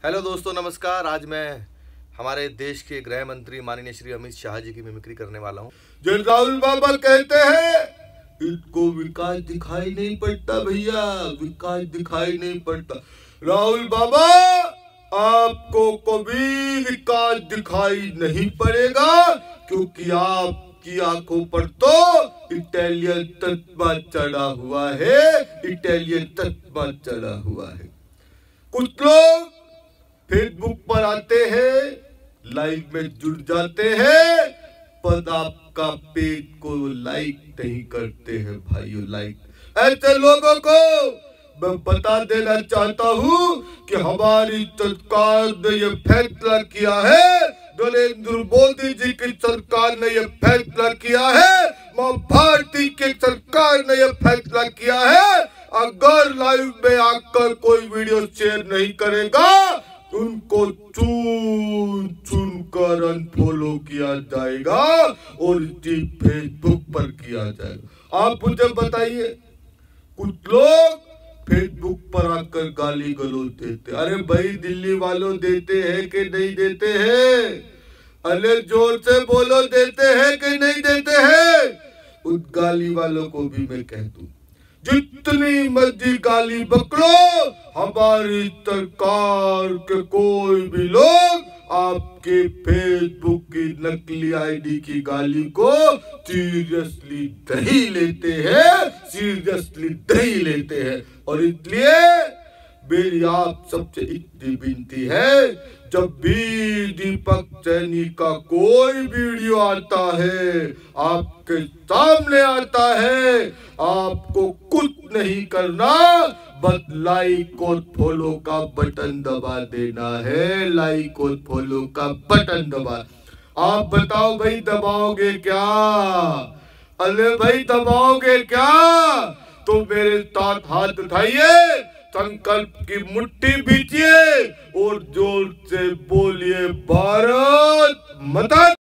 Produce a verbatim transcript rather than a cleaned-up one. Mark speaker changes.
Speaker 1: Hello दोस्तों, नमस्कार। आज मैं हमारे देश के गृह मंत्री माननीय श्री अमित शाह जी की मिमिक्री करने वाला हूँ।
Speaker 2: जो राहुल बाबा कहते हैं इनको विकास दिखाई नहीं पड़ता, भैया विकास दिखाई नहीं पड़ता। राहुल बाबा आपको कभी विकास दिखाई नहीं पड़ेगा, क्योंकि आपकी आंखों पर तो इटालियन तत्वा चढ़ा हुआ है, इटालियन तत्वा चढ़ा हुआ है। कुछ लोग फेसबुक पर आते हैं, लाइव में जुड़ जाते हैं, पर आपका पेज को लाइक नहीं करते हैं भाइयों। लाइक ऐसे लोगों को मैं बता देना चाहता हूँ कि हमारी सरकार ने ये फैसला किया है, नरेंद्र मोदी जी की सरकार ने ये फैसला किया है, मां भारती की सरकार ने ये फैसला किया है, अगर लाइव में आकर कोई वीडियो शेयर नहीं करेगा उनको चुन चुन कर अनफॉलो किया जाएगा और इसी फेसबुक पर किया जाएगा। आप मुझे बताइए, कुछ लोग फेसबुक पर आकर गाली गलौज देते, अरे भाई दिल्ली वालों देते हैं कि नहीं देते हैं? अरे जोर से बोलो, देते हैं कि नहीं देते हैं? उस गाली वालों को भी मैं कह दूं, जितनी मर्जी गाली बकलो, हमारी सरकार के कोई भी लोग आपके फेसबुक की नकली आईडी की गाली को सीरियसली नहीं लेते हैं, सीरियसली नहीं लेते हैं। और इसलिए मेरी आप सबसे इतनी विनती है, जब भी दीपक सैनी का कोई वीडियो आता है, आपके सामने आता है, आपको कुछ नहीं करना, बस लाइक और फॉलो का बटन दबा देना है, लाइक और फॉलो का बटन दबा। आप बताओ भाई, दबाओगे क्या? अरे भाई दबाओगे क्या? तो मेरे साथ हाथ उठाइए, संकल्प की मुट्ठी बीचिए और जोर से बोलिए भारत माता।